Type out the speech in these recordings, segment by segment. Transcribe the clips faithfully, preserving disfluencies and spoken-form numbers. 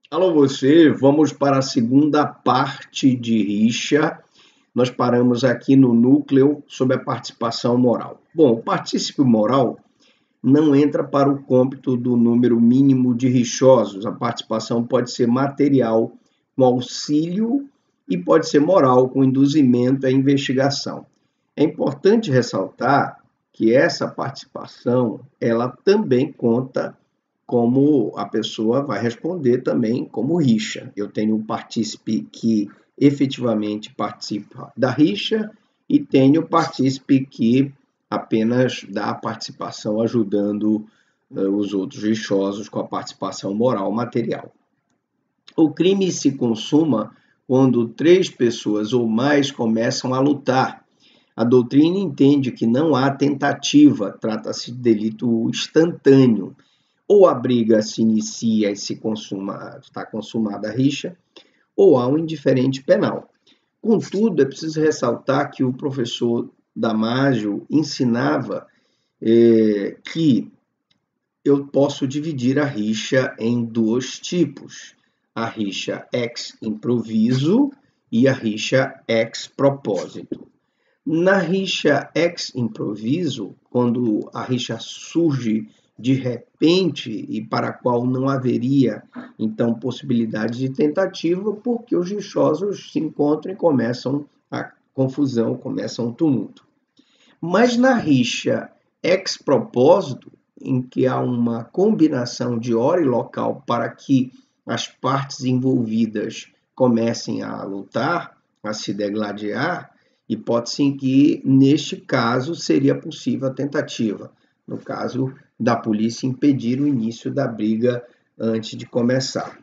Alô você, vamos para a segunda parte de rixa. Nós paramos aqui no núcleo sobre a participação moral. Bom, o partícipe moral não entra para o cômputo do número mínimo de rixosos. A participação pode ser material, com auxílio, e pode ser moral, com induzimento à investigação. É importante ressaltar que essa participação, ela também conta como a pessoa vai responder também como rixa. Eu tenho um partícipe que efetivamente participa da rixa e tenho o partícipe que apenas dá a participação ajudando uh, os outros rixosos com a participação moral material. O crime se consuma quando três pessoas ou mais começam a lutar. A doutrina entende que não há tentativa, trata-se de delito instantâneo. Ou a briga se inicia e se consuma, está consumada a rixa, ou há um indiferente penal. Contudo, é preciso ressaltar que o professor Damásio ensinava eh, que eu posso dividir a rixa em dois tipos: a rixa ex improviso e a rixa ex propósito. Na rixa ex improviso, quando a rixa surge de repente e para a qual não haveria, então, possibilidade de tentativa, porque os rixosos se encontram e começam a confusão, começam um tumulto. Mas na rixa ex propósito, em que há uma combinação de hora e local para que as partes envolvidas comecem a lutar, a se degladiar, hipótese em que, neste caso, seria possível a tentativa, no caso da polícia impedir o início da briga antes de começar.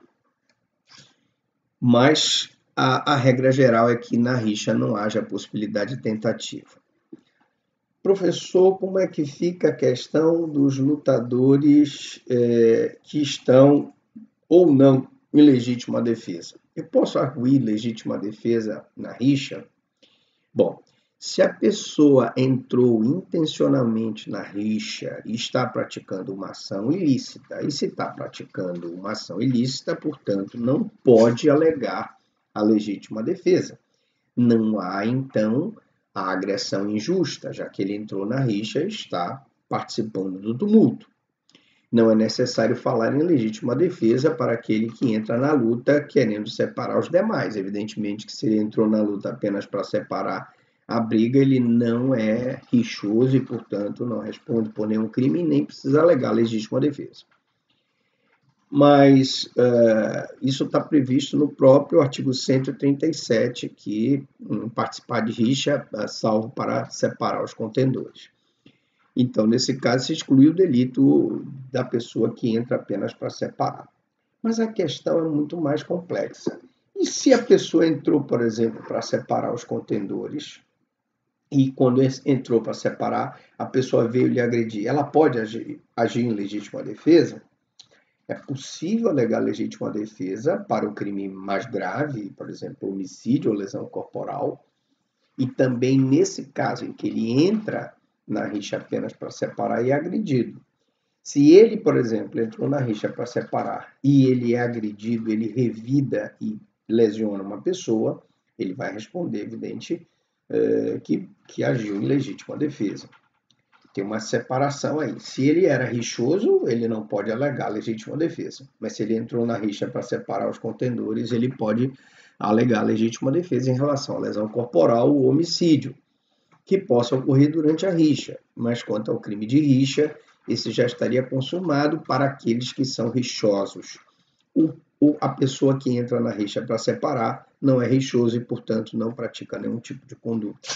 Mas a, a regra geral é que na rixa não haja possibilidade de tentativa. Professor, como é que fica a questão dos lutadores é, que estão ou não em legítima defesa? Eu posso arguir legítima defesa na rixa? Bom, se a pessoa entrou intencionalmente na rixa e está praticando uma ação ilícita, e se está praticando uma ação ilícita, portanto, não pode alegar a legítima defesa. Não há, então, a agressão injusta, já que ele entrou na rixa e está participando do tumulto. Não é necessário falar em legítima defesa para aquele que entra na luta querendo separar os demais. Evidentemente que se ele entrou na luta apenas para separar a briga, ele não é rixoso e, portanto, não responde por nenhum crime e nem precisa alegar legítima defesa. Mas uh, isso está previsto no próprio artigo cento e trinta e sete, que um participar de rixa é salvo para separar os contendores. Então, nesse caso, se exclui o delito da pessoa que entra apenas para separar. Mas a questão é muito mais complexa. E se a pessoa entrou, por exemplo, para separar os contendores, e quando entrou para separar, a pessoa veio lhe agredir, ela pode agir, agir em legítima defesa? É possível alegar legítima defesa para o crime mais grave, por exemplo, homicídio ou lesão corporal, e também nesse caso em que ele entra na rixa apenas para separar e é agredido. Se ele, por exemplo, entrou na rixa para separar e ele é agredido, ele revida e lesiona uma pessoa, ele vai responder, evidente, que, que agiu em legítima defesa. Tem uma separação aí. Se ele era rixoso, ele não pode alegar legítima defesa. Mas se ele entrou na rixa para separar os contendores, ele pode alegar legítima defesa em relação à lesão corporal ou homicídio, que possa ocorrer durante a rixa. Mas quanto ao crime de rixa, esse já estaria consumado para aqueles que são rixosos. O, o, a pessoa que entra na rixa para separar não é rixoso e, portanto, não pratica nenhum tipo de conduta.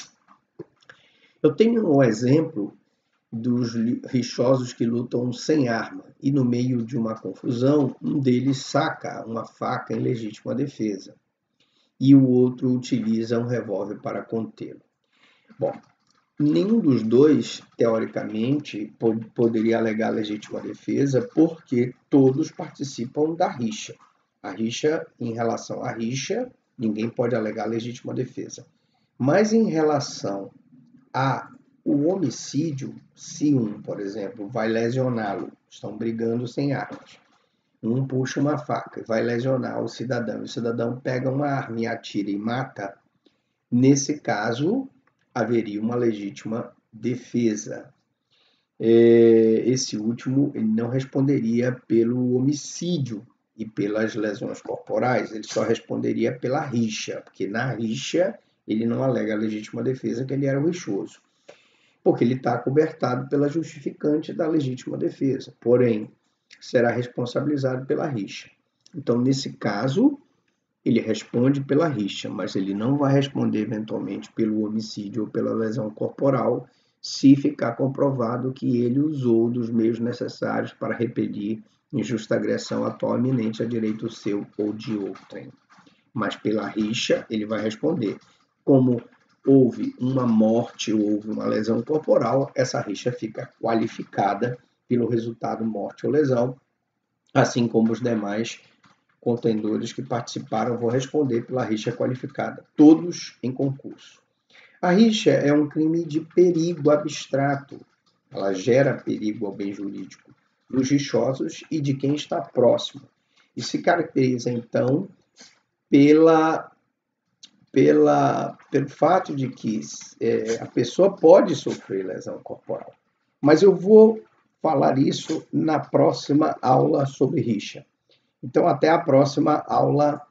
Eu tenho um exemplo dos rixosos que lutam sem arma, e no meio de uma confusão, um deles saca uma faca em legítima defesa, e o outro utiliza um revólver para contê-lo. Bom, nenhum dos dois, teoricamente, poderia alegar legítima defesa, porque todos participam da rixa. A rixa, em relação à rixa, ninguém pode alegar legítima defesa. Mas em relação a o homicídio, se um, por exemplo, vai lesioná-lo, estão brigando sem armas, Um puxa uma faca e vai lesionar o cidadão, o cidadão pega uma arma e atira e mata, nesse caso, haveria uma legítima defesa. Esse último ele não responderia pelo homicídio e pelas lesões corporais, ele só responderia pela rixa, porque na rixa ele não alega a legítima defesa que ele era o rixoso, porque ele está cobertado pela justificante da legítima defesa, porém, será responsabilizado pela rixa. Então, nesse caso, ele responde pela rixa, mas ele não vai responder eventualmente pelo homicídio ou pela lesão corporal, se ficar comprovado que ele usou dos meios necessários para repelir injusta agressão atual iminente a direito seu ou de outrem. Mas pela rixa, ele vai responder. Como houve uma morte ou houve uma lesão corporal, essa rixa fica qualificada pelo resultado morte ou lesão, assim como os demais contendores que participaram vão responder pela rixa qualificada, todos em concurso. A rixa é um crime de perigo abstrato. Ela gera perigo ao bem jurídico dos rixosos e de quem está próximo. E se caracteriza, então, pela, pela, pelo fato de que é, a pessoa pode sofrer lesão corporal. Mas eu vou falar isso na próxima aula sobre rixa. Então, até a próxima aula